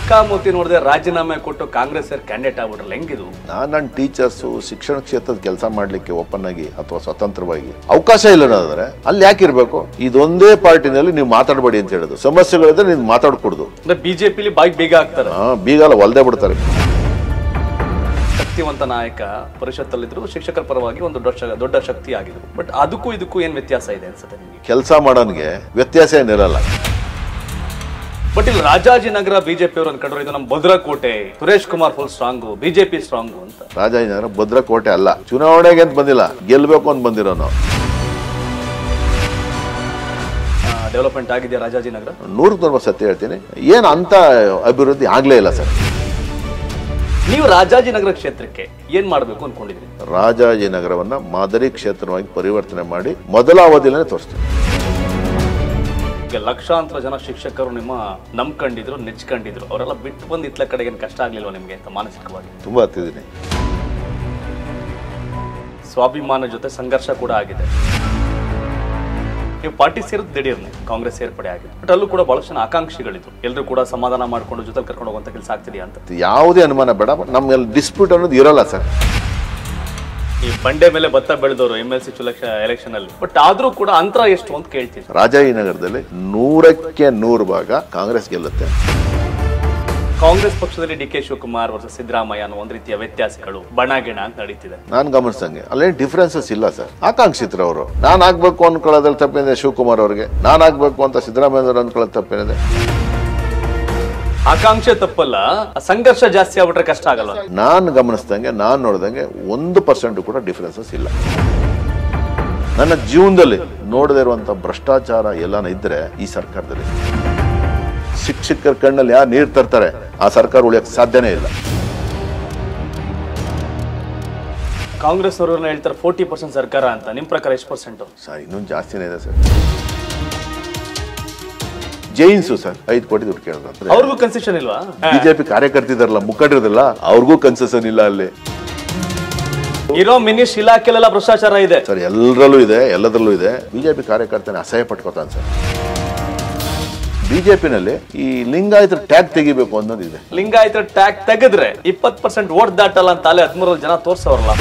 ಮುಖಾಮುಖಿ ನೋಡಿದ್ರೆ ರಾಜೀನಾಮೆ ಕೊಟ್ಟು ಕಾಂಗ್ರೆಸ್ ಕ್ಯಾಂಡಿಡೇಟ್ ಆಗ್ಬಿಟ್ರಲ್ಲ, ಹೆಂಗಿದು? ನನ್ನ ಟೀಚರ್ಸ್ ಶಿಕ್ಷಣ ಕ್ಷೇತ್ರದ ಕೆಲಸ ಮಾಡ್ಲಿಕ್ಕೆ ಓಪನ್ ಆಗಿ ಅಥವಾ ಸ್ವತಂತ್ರವಾಗಿ ಅವಕಾಶ ಇಲ್ಲದಾದ್ರೆ ಅಲ್ಲಿ ಯಾಕಿರ್ಬೇಕು? ಇದೊಂದೇ ಪಾರ್ಟಿನಲ್ಲಿ ನೀವು ಮಾತಾಡಬೇಡಿ ಅಂತ ಹೇಳುದು. ಸಮಸ್ಯೆಗಳಿದ್ರೆ ನೀವು ಮಾತಾಡ್ಕೊಡುದು. ಬಿಜೆಪಿಲಿ ಬಾಯಿ ಬೀಗ ಆಗ್ತಾರೆ, ಬೀಗಲ್ಲ ಹೊಲ್ದೇ ಬಿಡ್ತಾರೆ. ಶಕ್ತಿವಂತ ನಾಯಕ ಪರಿಷತ್ತಲ್ಲಿದ್ರು, ಶಿಕ್ಷಕರ ಪರವಾಗಿ ಒಂದು ದೊಡ್ಡ ಶಕ್ತಿ ಆಗಿದ್ರು. ಬಟ್ ಅದಕ್ಕೂ ಇದಕ್ಕೂ ಏನ್ ವ್ಯತ್ಯಾಸ ಇದೆ ಅನ್ಸುತ್ತೆ ನಿಮಗೆ? ಕೆಲಸ ಮಾಡೋನ್ಗೆ ವ್ಯತ್ಯಾಸ ಏನಿರಲ್ಲ. ಬಟ್ ಇಲ್ಲಿ ರಾಜಾಜಿನಗರ ಬಿಜೆಪಿ ಅವರು ಅನ್ಕೊಂಡ್ರು ಇದು ನಮ್ಮ ಭದ್ರಕೋಟೆ, Suresh Kumar full strong, BJP strong ಅಂತ. ರಾಜಾಜಿನಗರ ಭದ್ರಕೋಟೆ ಅಲ್ಲ, ಚುನಾವಣೆಗೆ ಅಂತ ಬಂದಿಲ್ಲ, ಗೆಲ್ಬೇಕು ಅಂತ ಬಂದಿರೋ ನಾವು. ಡೆವಲಪ್ಮೆಂಟ್ ಆಗಿದೆಯಾ ರಾಜಾಜಿನಗರ? 100% ಸತ್ಯ ಹೇಳ್ತೀನಿ, ಏನ್ ಅಂತ ಅಭಿವೃದ್ಧಿ ಆಗ್ಲೇ ಇಲ್ಲ ಸರ್. ನೀವು ರಾಜಾಜಿನಗರ ಕ್ಷೇತ್ರಕ್ಕೆ ಏನ್ ಮಾಡ್ಬೇಕು ಅನ್ಕೊಂಡಿದ್ರಿ? ರಾಜಾಜಿನಗರವನ್ನ ಮಾದರಿ ಕ್ಷೇತ್ರವಾಗಿ ಪರಿವರ್ತನೆ ಮಾಡಿ ಮೊದಲ ಅವಧಿಯಲ್ಲೇ ತೋರಿಸ್ತೀವಿ. ಲಕ್ಷಾಂತರ ಜನ ಶಿಕ್ಷಕರು ನಿಮ್ಮ ನಂಬ್ಕೊಂಡಿದ್ರು, ನೆಚ್ಕೊಂಡಿದ್ರು, ಅವರೆಲ್ಲ ಬಿಟ್ಟು ಬಂದು ಇತ್ಲ ಕಡೆಗೆ ಕಷ್ಟ ಆಗ್ಲಿಲ್ವ ನಿಮ್ಗೆ ಅಂತ ಮಾನಸಿಕವಾಗಿ? ತುಂಬಾ ಹತ್ತಿದ್ದೀನಿ. ಸ್ವಾಭಿಮಾನ ಜೊತೆ ಸಂಘರ್ಷ ಕೂಡ ಆಗಿದೆ. ನೀವು ಪಾರ್ಟಿ ಸೇರಿದ್ ದಿಢೀರ್ನೆ ಕಾಂಗ್ರೆಸ್ ಸೇರ್ಪಡೆ ಆಗಿದೆ. ಬಟ್ ಅಲ್ಲೂ ಕೂಡ ಬಹಳಷ್ಟು ಜನ ಆಕಾಂಕ್ಷಿಗಳಿದ್ರು, ಎಲ್ಲರೂ ಕೂಡ ಸಮಾಧಾನ ಮಾಡ್ಕೊಂಡು ಜೊತೆ ಕರ್ಕೊಂಡು ಹೋಗುವಂತ ಕೆಲಸ ಆಗ್ತಿದೆಯಾ ಅಂತ? ಯಾವುದೇ ಅನುಮಾನ ಬೇಡ, ನಮ್ಗೆಲ್ಲ ಡಿಸ್ಪ್ಯೂಟ್ ಅನ್ನೋದು ಇರಲ್ಲ ಸರ್. ಈ ಬಂಡೆ ಮೇಲೆ ಭತ್ತ ಬೆಳೆದವರು MLC ಎಲೆಕ್ಷನ್ ಅಲ್ಲಿ, ಬಟ್ ಆದ್ರೂ ಕೂಡ ಅಂತರ ಎಷ್ಟು ಅಂತ ಕೇಳ್ತೀವಿ. ರಾಜಾಜಿನಗರದಲ್ಲಿ 100ಕ್ಕೆ 100 ಭಾಗ ಕಾಂಗ್ರೆಸ್ ಗೆಲ್ಲುತ್ತೆ. ಕಾಂಗ್ರೆಸ್ ಪಕ್ಷದಲ್ಲಿ DK ಶಿವಕುಮಾರ್ ವರ್ಸಸ್ ಸಿದ್ದರಾಮಯ್ಯ ಅನ್ನೋ ಒಂದ್ ರೀತಿಯ ವ್ಯತ್ಯಾಸಗಳು ಬಣಗಿಣ ಅಂತ ನಡೀತಿದೆ. ನಾನು ಗಮನಿಸಂಗೆ ಅಲ್ಲೇನು ಡಿಫ್ರೆನ್ಸಸ್ ಇಲ್ಲ ಸರ್. ಆಕಾಂಕ್ಷಿತರು ಅವರು. ನಾನ್ ಆಗ್ಬೇಕು ಅನ್ಕೊಳ್ಳೋದ್ರಲ್ಲಿ ತಪ್ಪೇನಿದೆ ಶಿವಕುಮಾರ್ ಅವ್ರಿಗೆ, ನಾನ್ ಆಗ್ಬೇಕು ಅಂತ ಸಿದ್ದರಾಮಯ್ಯ ಅನ್ಕೊಳ್ಳೋದು ತಪ್ಪೇನಿದೆ? ಆಕಾಂಕ್ಷೆ ತಪ್ಪಲ್ಲ, ಸಂಘರ್ಷ ಜಾಸ್ತಿ ಆಗ್ಬಿಟ್ರೆ ಕಷ್ಟ ಆಗಲ್ಲ. ನಾನು ಗಮನಿಸ್ದಂಗೆ, ನಾನು ನೋಡ್ದಂಗೆ 1% ಕೂಡ ಡಿಫ್ರೆನ್ಸಸ್ ಇಲ್ಲ. ನನ್ನ ಜೀವನದಲ್ಲಿ ನೋಡದೇ ಇರುವಂತ ಭ್ರಷ್ಟಾಚಾರ ಎಲ್ಲಾನ ಇದ್ರೆ ಈ ಸರ್ಕಾರದಲ್ಲಿ. ಶಿಕ್ಷಕರ ಕಣ್ಣಲ್ಲಿ ಯಾರು ನೀರು ತರ್ತಾರೆ ಆ ಸರ್ಕಾರ ಉಳಿಯಕ್ಕೆ ಸಾಧ್ಯನೇ ಇಲ್ಲ. ಕಾಂಗ್ರೆಸ್ ಅವರು ಹೇಳ್ತಾರೆ 40% ಸರ್ಕಾರ ಅಂತ, ನಿಮ್ ಪ್ರಕಾರ ಎಷ್ಟು ಪರ್ಸೆಂಟ್? ಸರ್ ಇನ್ನೊಂದು ಜಾಸ್ತಿನೇ ಇದೆ ಸರ್. ಜೈನ್ಸು ಸರ್ 5 ಕೋಟಿ ದುಡ್ಡು ಕೇಳಿದ್ರೆ ಅವ್ರಿಗೂ ಕನ್ಸೆಷನ್ ಇಲ್ವಾ? ಬಿಜೆಪಿ ಕಾರ್ಯಕರ್ತಿದಾರಲ್ಲ, ಮುಖಂಡರಲ್ಲ, ಅವ್ರಿಗೂ ಕನ್ಸೆಷನ್ ಇಲ್ಲ ಅಲ್ಲಿ. ಇರೋ ಮಿನಿಸ್ ಇಲಾಖೆಲೆಲ್ಲ ಭ್ರಷ್ಟಾಚಾರ ಇದೆ ಸರ್, ಎಲ್ಲರಲ್ಲೂ ಇದೆ, ಎಲ್ಲದರಲ್ಲೂ ಇದೆ. ಬಿಜೆಪಿ ಕಾರ್ಯಕರ್ತನೇ ಅಸಹ್ಯ ಪಟ್ಕೋತಾನೆ ಸರ್. ಬಿಜೆಪಿನಲ್ಲಿ ಈ ಲಿಂಗಾಯತರ ಟ್ಯಾಗ್ ತೆಗಿಬೇಕು ಅನ್ನೋದಿದೆ. ಲಿಂಗಾಯತರ ಟ್ಯಾಗ್ ತೆಗೆದ್ರೆ 20% ವೋಟ್ ದಾಟಲ್ಲ ಅಂತ ಅಲ್ಲೇ 13 ಜನ ತೋರ್ಸೋರಲ್ಲ.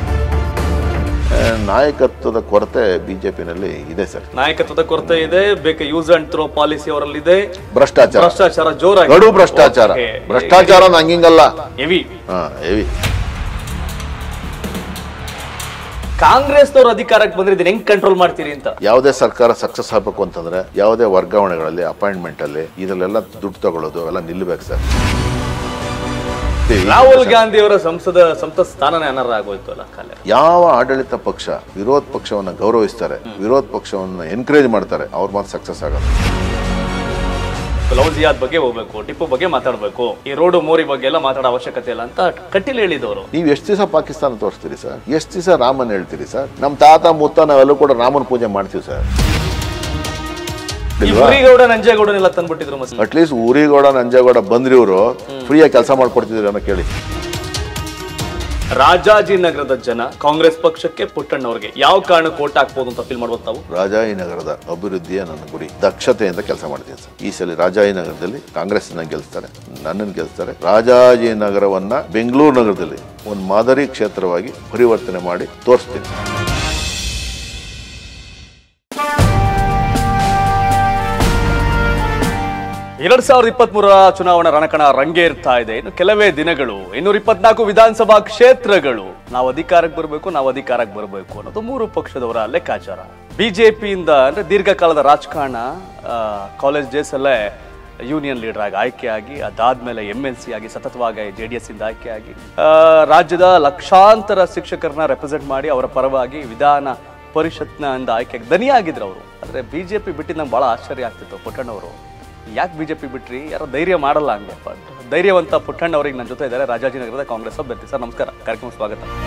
ನಾಯಕತ್ವದ ಕೊರತೆ ಬಿಜೆಪಿನಲ್ಲಿ ಇದೆ ಸರ್. ನಾಯಕತ್ವದ ಕೊರತೆ ಇದೆ, ಬೇಕು ಯೂಸ್ ಅಂಡ್ ಥ್ರೋ ಪಾಲಿಸಿ ಅವರಲ್ಲಿ ಇದೆ. ಭ್ರಷ್ಟಾಚಾರ ಜೋರಾಗಿ, ಗಡು ಭ್ರಷ್ಟಾಚಾರ ಹಂಗಿಂಗಲ್ಲ, ಹೆವಿ ಹೆವಿ. ಕಾಂಗ್ರೆಸ್ನವರು ಅಧಿಕಾರಕ್ಕೆ ಬಂದ್ರೆ ಇದನ್ನ ಹೆಂಗ್ ಕಂಟ್ರೋಲ್ ಮಾಡ್ತೀರಿ ಅಂತ? ಯಾವುದೇ ಸರ್ಕಾರ ಸಕ್ಸಸ್ ಆಗಬೇಕು ಅಂತಂದ್ರೆ ಯಾವುದೇ ವರ್ಗಾವಣೆಗಳಲ್ಲಿ, ಅಪಾಯಿಂಟ್ಮೆಂಟ್ ಅಲ್ಲಿ ಇದರಲ್ಲೆಲ್ಲ ದುಡ್ಡು ತಗೊಳ್ಳೋದು ಎಲ್ಲ ನಿಲ್ಬೇಕು ಸರ್. ರಾಹುಲ್ ಗಾಂಧಿ ಅವರ ಸಂಸತ್ ಸ್ಥಾನನೇ ಅನರ್ಹ ಆಗೋಯ್ತು ಅಲ್ಲ ಕಾಲ. ಯಾವ ಆಡಳಿತ ಪಕ್ಷ ವಿರೋಧ ಪಕ್ಷವನ್ನ ಗೌರವಿಸ್ತಾರೆ, ವಿರೋಧ ಪಕ್ಷವನ್ನ ಎನ್ಕರೇಜ್ ಮಾಡ್ತಾರೆ, ಅವ್ರ ಮಾತ್ರ ಸಕ್ಸಸ್ ಆಗೋದು. ಲೌಜಿಯಾದ್ ಬಗ್ಗೆ ಹೋಗ್ಬೇಕು, ಟಿಪ್ಪು ಬಗ್ಗೆ ಮಾತಾಡ್ಬೇಕು, ಈ ರೋಡು ಮೋರಿ ಬಗ್ಗೆ ಎಲ್ಲ ಮಾತಾಡೋ ಅವಶ್ಯಕತೆ ಇಲ್ಲ ಅಂತ ಕಟ್ಟಿಲ್ ಹೇಳಿದವರು. ನೀವು ಎಷ್ಟು ದಿವಸ ಪಾಕಿಸ್ತಾನ ತೋರಿಸ್ತೀರಿ ಸರ್? ಎಷ್ಟು ದಿವಸ ರಾಮನ್ ಹೇಳ್ತೀರಿ ಸರ್? ನಮ್ ತಾತ ಮುತ್ತ ನಾವೆಲ್ಲೂ ಕೂಡ ರಾಮನ್ ಪೂಜೆ ಮಾಡ್ತೀವಿ ಸರ್. ಊರಿಗೌಡ ನಂಜೇಗೌಡನೆಲ್ಲ ತಂದ್ಬಿಟ್ಟಿದ್ರು. ಅಟ್ಲೀಸ್ಟ್ ಊರಿಗೌಡ ನಂಜೇಗೌಡ ಬಂದ್ರಿ ಇವರು ಫ್ರೀಯಾಗಿ ಕೆಲಸ ಮಾಡ್ಕೊಡ್ತಿದ್ರು ಅನ್ನೋ ಕೇಳಿ. ರಾಜಾಜಿನಗರದ ಜನ ಕಾಂಗ್ರೆಸ್ ಪಕ್ಷಕ್ಕೆ, ಪುಟ್ಟಣ್ಣವ್ರಿಗೆ ಯಾವ ಕಾರಣಕ್ಕೆ ಓಟ್ ಹಾಕ್ಬೋದು ಅಂತ ಅಪೀಲ್ ಮಾಡ್ಬೋದು ತಾವು? ರಾಜಾಜಿನಗರದ ಅಭಿವೃದ್ಧಿಯ ನನ್ನ ಗುರಿ, ದಕ್ಷತೆಯಿಂದ ಕೆಲಸ ಮಾಡ್ತೀನಿ ಸರ್. ಈ ಸಲ ರಾಜಾಜಿನಗರದಲ್ಲಿ ಕಾಂಗ್ರೆಸ್ ಗೆಲ್ಲಿಸ್ತಾರೆ, ನನ್ನನ್ನು ಗೆಲ್ಲಿಸ್ತಾರೆ. ರಾಜಾಜಿನಗರವನ್ನ ಬೆಂಗಳೂರು ನಗರದಲ್ಲಿ ಒಂದು ಮಾದರಿ ಕ್ಷೇತ್ರವಾಗಿ ಪರಿವರ್ತನೆ ಮಾಡಿ ತೋರಿಸ್ತೀನಿ. 2023 ಚುನಾವಣಾ ರಣಕಣ ರಂಗೇರ್ತಾ ಇದೆ. ಇನ್ನು ಕೆಲವೇ ದಿನಗಳು, 224 ವಿಧಾನಸಭಾ ಕ್ಷೇತ್ರಗಳು. ನಾವು ಅಧಿಕಾರಕ್ಕೆ ಬರಬೇಕು ಅನ್ನೋದು 3 ಪಕ್ಷದವರ ಲೆಕ್ಕಾಚಾರ. ಬಿಜೆಪಿಯಿಂದ ಅಂದ್ರೆ ದೀರ್ಘಕಾಲದ ರಾಜಕಾರಣ, ಕಾಲೇಜ್ ಡೇಸ್ ಅಲ್ಲೇ ಯೂನಿಯನ್ ಲೀಡರ್ ಆಗಿ ಆಯ್ಕೆಯಾಗಿ, ಅದಾದ್ಮೇಲೆ MLC ಆಗಿ, ಸತತವಾಗಿ JDS ಇಂದ ಆಯ್ಕೆಯಾಗಿ, ರಾಜ್ಯದ ಲಕ್ಷಾಂತರ ಶಿಕ್ಷಕರನ್ನ ರೆಪ್ರೆಸೆಂಟ್ ಮಾಡಿ ಅವರ ಪರವಾಗಿ ವಿಧಾನ ಪರಿಷತ್ನ ಆಯ್ಕೆಯಾಗಿ ದನಿಯಾಗಿದ್ರು ಅವರು. ಆದ್ರೆ ಬಿಜೆಪಿ ಬಿಟ್ಟಿದ್ದು ನಂಗೆ ಬಹಳ ಆಶ್ಚರ್ಯ ಆಗ್ತಿತ್ತು. ಪುಟ್ಟಣ್ಣವರು ಯಾಕೆ ಬಿಜೆಪಿ ಬಿಟ್ರಿ? ಯಾರೋ ಧೈರ್ಯ ಮಾಡಲ್ಲ ಹಂಗೆ. ಧೈರ್ಯವಂತ ಪುಟ್ಟಣ್ಣ ಅವ್ರಿಗೆ ನನ್ನ ಜೊತೆ ಇದ್ದಾರೆ, ರಾಜಾಜಿನಗರದ ಕಾಂಗ್ರೆಸ್ ಅಭ್ಯರ್ಥಿ. ಸರ್ ನಮಸ್ಕಾರ, ಕಾರ್ಯಕ್ರಮ ಸ್ವಾಗತ.